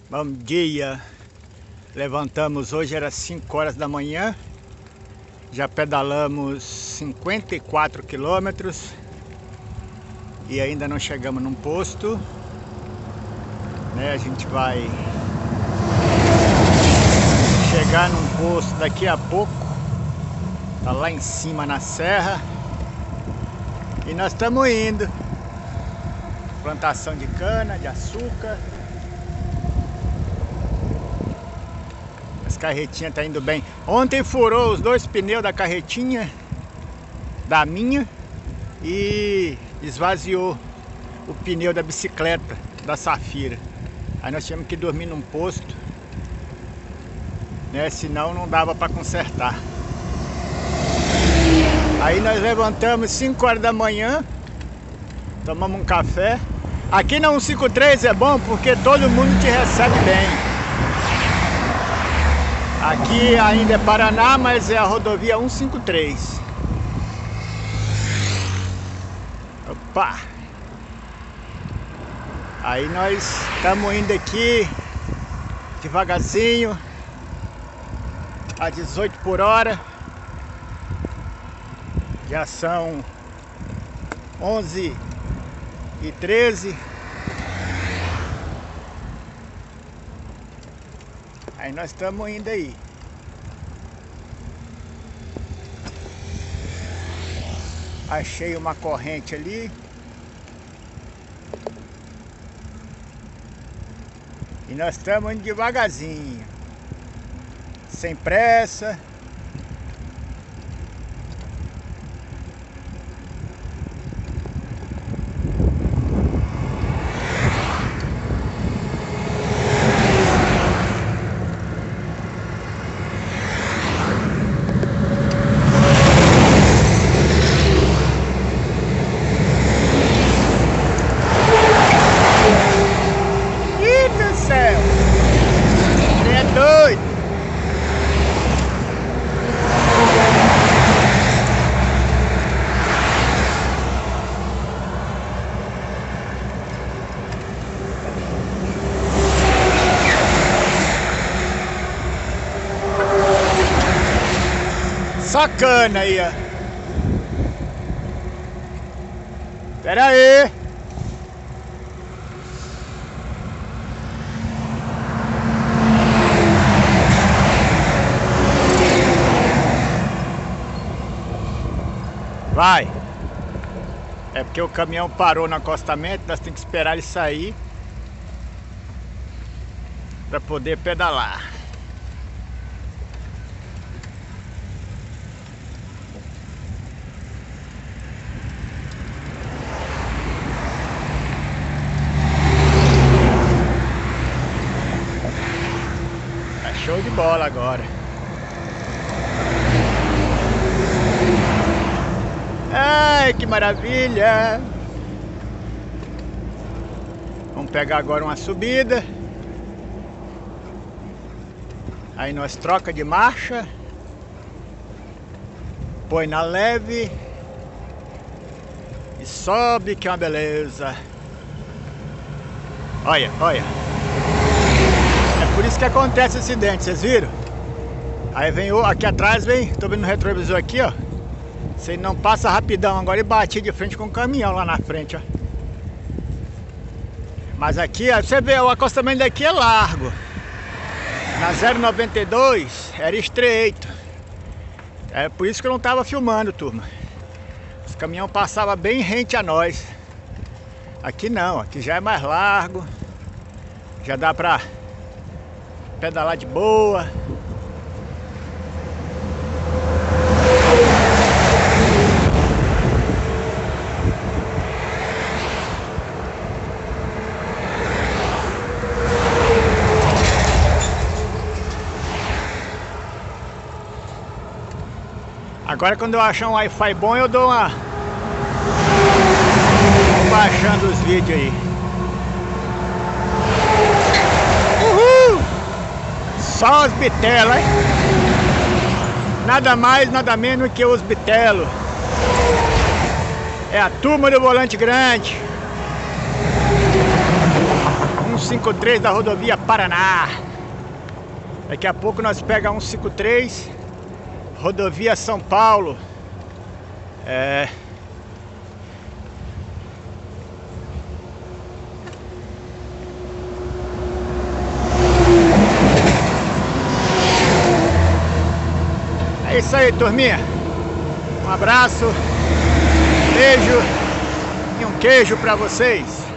Bom dia, levantamos hoje, era 5 horas da manhã, já pedalamos 54 quilômetros e ainda não chegamos num posto, né? A gente vai chegar num posto daqui a pouco, tá lá em cima na serra e nós estamos indo. Plantação de cana, de açúcar. As carretinhas tá indo bem. Ontem furou os 2 pneus da carretinha, da minha, e esvaziou o pneu da bicicleta, da Safira. Aí nós tivemos que dormir num posto, né? Senão não dava para consertar. Aí nós levantamos 5 horas da manhã, tomamos um café. Aqui na 153 é bom porque todo mundo te recebe bem. Aqui ainda é Paraná, mas é a rodovia 153. Opa! Aí nós estamos indo aqui devagarzinho, a 18 por hora. Já são 11h13. Aí nós estamos indo aí. Achei uma corrente ali. E nós estamos indo devagarzinho, sem pressa. Sacana aí, ó. Pera aí. Vai. É porque o caminhão parou no acostamento, nós temos que esperar ele sair para poder pedalar. Show de bola agora. Ai, que maravilha! Vamos pegar agora uma subida. Aí nós troca de marcha, põe na leve e sobe, que é uma beleza. Olha, olha. Por isso que acontece acidente, vocês viram? Aí vem aqui atrás, tô vendo no retrovisor aqui, ó. Você não passa rapidão agora e bati de frente com o caminhão lá na frente, ó. Mas aqui, ó, você vê, o acostamento daqui é largo. Na 092 era estreito. É por isso que eu não tava filmando, turma. Os caminhões passavam bem rente a nós. Aqui não, aqui já é mais largo. Já dá pra pedalar de boa. Agora quando eu achar um Wi-Fi bom eu dou uma... Vou baixando os vídeos aí. Só os bitelos, hein? Nada mais, nada menos que os bitelos. É a turma do volante grande. 153 da rodovia Paraná. Daqui a pouco nós pegamos 153, rodovia São Paulo. É isso aí, turminha. Um abraço, beijo e um queijo pra vocês.